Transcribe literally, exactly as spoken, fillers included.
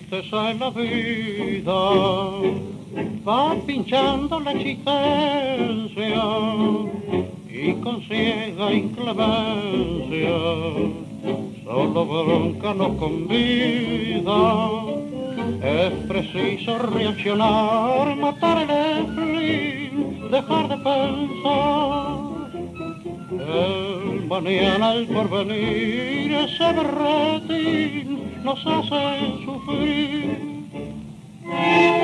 tristeza en la vida va pinchando la existencia y con ciega inclemencia solo bronca nos convida. Es preciso reaccionar, matar el spleen, dejar de pensar. El mañana, el porvenir, ese berretín nos hace sufrir.